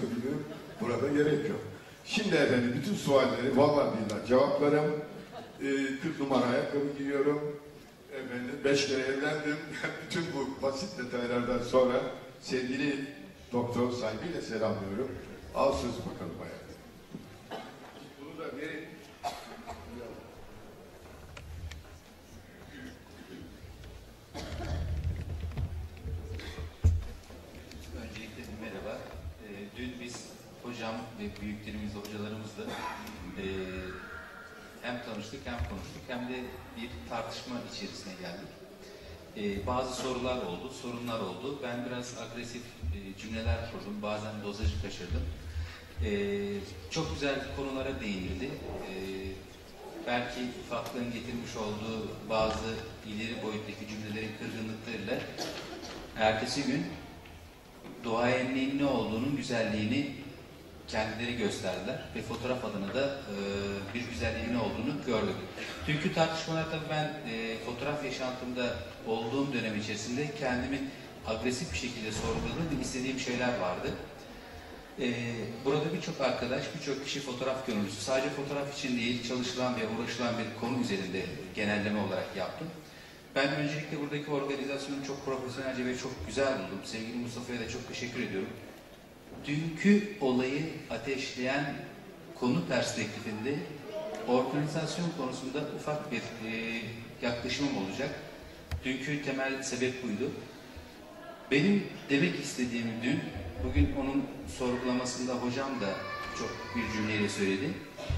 biliyorum. Burada gerek yok. Şimdi efendim bütün sualleri vallahi billahi cevaplarım. 40 numara ayakkabı giyiyorum. Efendim 5 kere evlendim. Bütün bu basit detaylardan sonra sevgili doktor saygıyla selamlıyorum. Al söz bakalım hayatım. Bunu da vereyim. Öncelikle merhaba. Dün biz hocam ve büyüklerimizle, hocalarımızla hem tanıştık hem konuştuk hem de bir tartışma içerisine geldik. Bazı sorular oldu, sorunlar oldu. Ben biraz agresif cümleler kurdum, bazen dozajı kaçırdım. Çok güzel konulara değinildi. Belki ufaklığın getirmiş olduğu bazı ileri boyuttaki cümlelerin kırgınlıklarıyla ertesi gün duayenliğin ne olduğunun güzelliğini kendileri gösterdiler ve fotoğraf adına da bir güzelliğin ne olduğunu gördük. Dünkü tartışmalar tabii ben fotoğraf yaşantımda olduğum dönem içerisinde kendimin agresif bir şekilde sorguladığım ve istediğim şeyler vardı. Burada birçok arkadaş, birçok kişi fotoğraf gönüllüsü, sadece fotoğraf için değil, çalışılan ve uğraşılan bir konu üzerinde genelleme olarak yaptım. Ben öncelikle buradaki organizasyonu çok profesyonelce ve çok güzel buldum. Sevgili Mustafa'ya da çok teşekkür ediyorum. Dünkü olayı ateşleyen konu perspektifinde organizasyon konusunda ufak bir yaklaşımım olacak. Dünkü temel sebep buydu. Benim demek istediğim dün, bugün onun sorgulamasında hocam da çok bir cümleyle söyledi.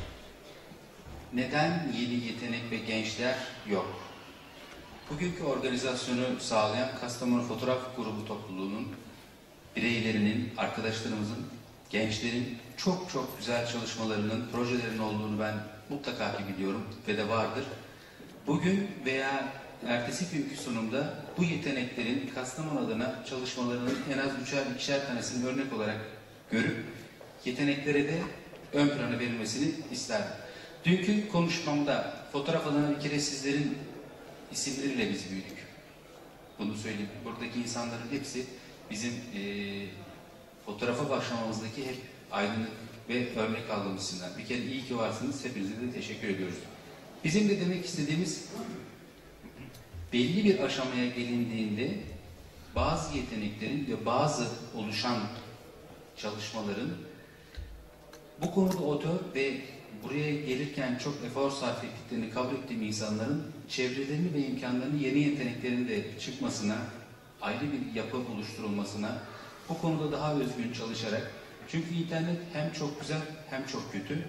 Neden yeni yetenek ve gençler yok? Bugünkü organizasyonu sağlayan Kastamonu Fotoğraf Grubu topluluğunun bireylerinin, arkadaşlarımızın, gençlerin çok çok güzel çalışmalarının, projelerinin olduğunu ben mutlaka ki biliyorum ve de vardır. Bugün veya ertesi günkü sunumda bu yeteneklerin Kastamonu adına çalışmalarının en az 3'er 2'şer tanesini örnek olarak görüp yeteneklere de ön plana verilmesini isterdim. Dünkü konuşmamda fotoğraf adına bir kere sizlerin isimleriyle biz büyüdük. Bunu söyleyeyim. Buradaki insanların hepsi bizim fotoğrafa başlamamızdaki hep aydınlık ve örnek aldığımız isimler. Bir kere iyi ki varsınız. Hepinize de teşekkür ediyoruz. Bizim de demek istediğimiz belli bir aşamaya gelindiğinde bazı yeteneklerin ve bazı oluşan çalışmaların bu konuda otör ve buraya gelirken çok efor sarf ettiklerini kabul ettiğim insanların çevrelerini ve imkanlarını yeni yeteneklerin de çıkmasına, ayrı bir yapı oluşturulmasına, bu konuda daha özgün çalışarak, çünkü internet hem çok güzel hem çok kötü.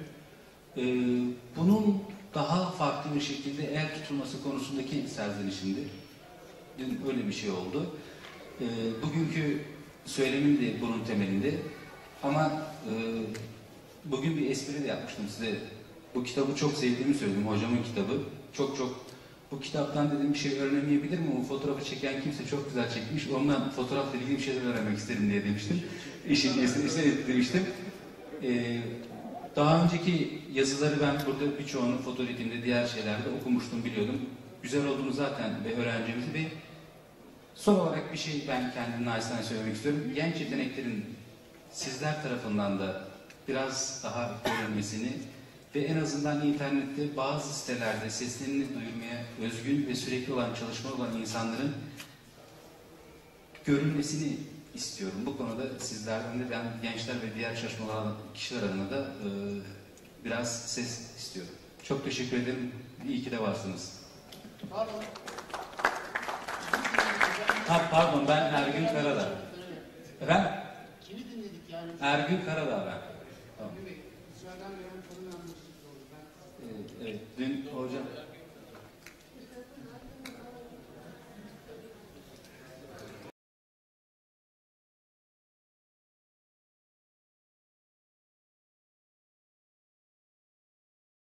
Bunun daha farklı bir şekilde el tutulması konusundaki serzenişimdi. Dün öyle bir şey oldu. Bugünkü söylemim de bunun temelinde. Ama bugün bir espri de yapmıştım size. Bu kitabı çok sevdiğimi söyledim, hocamın kitabı. Bu kitaptan dedim bir şey öğrenemeyebilir mi? O fotoğrafı çeken kimse çok güzel çekmiş. Ondan fotoğrafla ilgili bir şeyler öğrenmek isterim diye demiştim. İşin esprisi demiştim. Daha önceki yazıları ben burada birçoğunu fotoğrafimde, diğer şeylerde okumuştum, biliyordum. Güzel olduğunu zaten ve öğrencimizi ve son olarak bir şey ben kendim naçizane söylemek istiyorum. Genç yeteneklerin sizler tarafından da biraz daha görülmesini ve en azından internette bazı sitelerde seslerini duyurmaya özgün ve sürekli olan çalışma olan insanların görülmesini istiyorum. Bu konuda sizlerden de ben gençler ve diğer çalışmalar kişiler adına da biraz ses istiyorum. Çok teşekkür ederim. İyi ki de varsınız. Pardon. Pardon, ben Ergün Karadağ. Efendim? Kimi dinledik yani? Ergün Karadağ ben. Tamam. Müsaade eden tanımayan bir oldu. Evet, dün hocam...